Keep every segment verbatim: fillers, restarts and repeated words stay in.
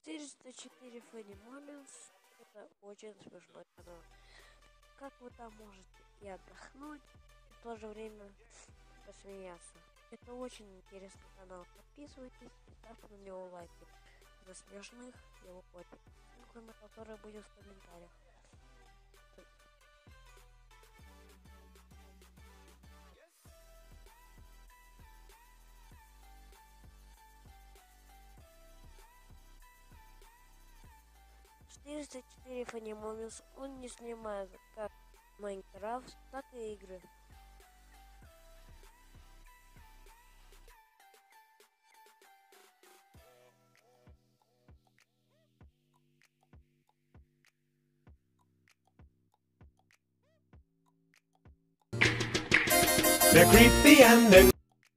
четыреста четыре Funny Moments. Это очень смешной канал. Как вы там можете и отдохнуть, и в то же время посмеяться. Это очень интересный канал. Подписывайтесь и ставьте на него лайки. За смешных его котик, ссылка на который будет в комментариях. четыреста четыре Funny Moments. Он не снимает как Майнкрафт, так и игры. They're creepy and they're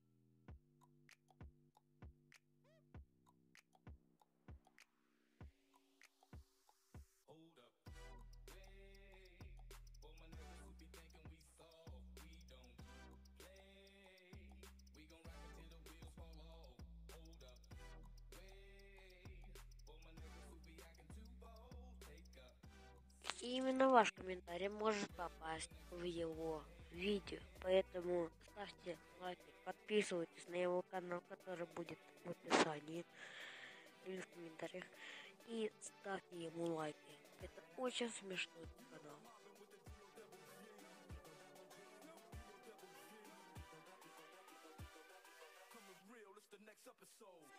И именно ваш комментарий может попасть в его видео. Поэтому ставьте лайки, подписывайтесь на его канал, который будет в описании или в комментариях. И ставьте ему лайки. Это очень смешной канал. next episode.